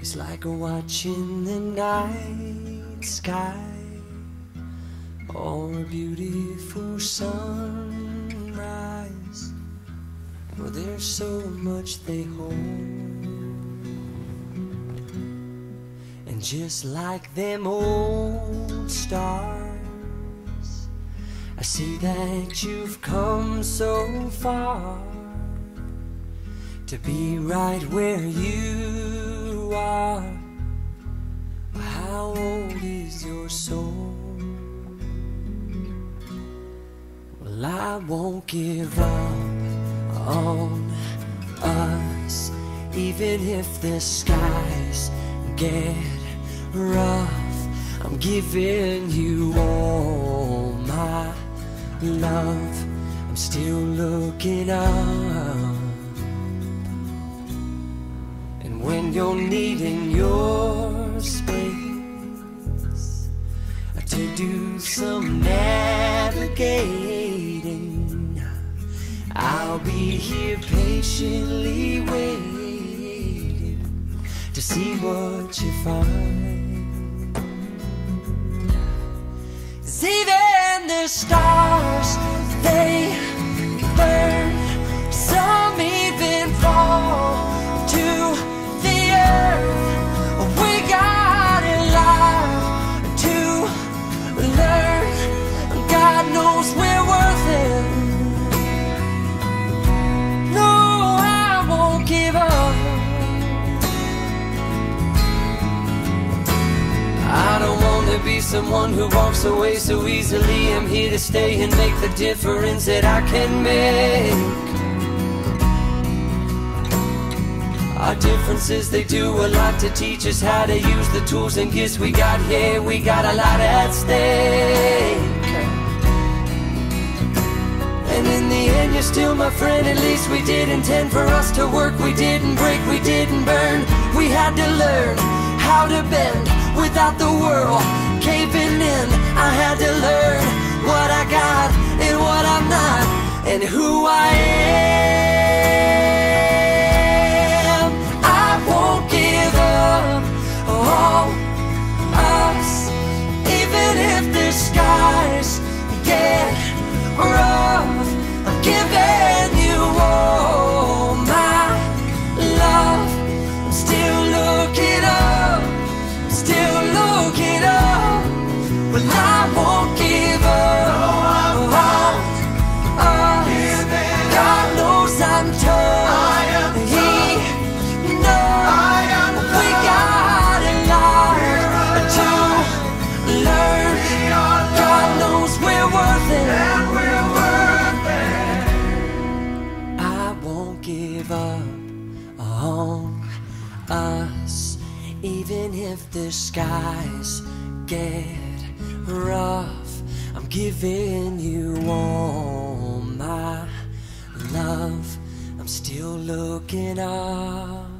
It's like watching the night sky or a beautiful sunrise. Well, there's so much they hold, and just like them old stars, I see that you've come so far to be right where you are. How old is your soul? Well, I won't give up on us, even if the skies get rough. I'm giving you all my love. I'm still looking up. And when you're needing your space to do some navigating, I'll be here patiently waiting to see what you find. 'Cause even the stars, they burn. Some even fall to the earth. We got a lot to learn. God knows we're worth it. No, I won't give up. I don't want to be someone who walks away so easily. I'm here to stay and make the difference that I can make. Our differences, they do a lot to teach us how to use the tools and gifts we got here. We got a lot at stake. And in the end, you're still my friend. At least we did intend for us to work. We didn't break, we didn't burn. We had to learn how to bend without the world caving in. I had to learn what I got and what I'm not, and who I am. I won't give up on us, even if the skies get rough. I'm giving you all my love. I'm still looking up, still looking up. Well, I won't give up. God knows I'm tough. He knows we got a lot to learn. God knows we're worth it. I won't give up on us, even if the skies get rough. I'm giving you all my love. I'm still looking up.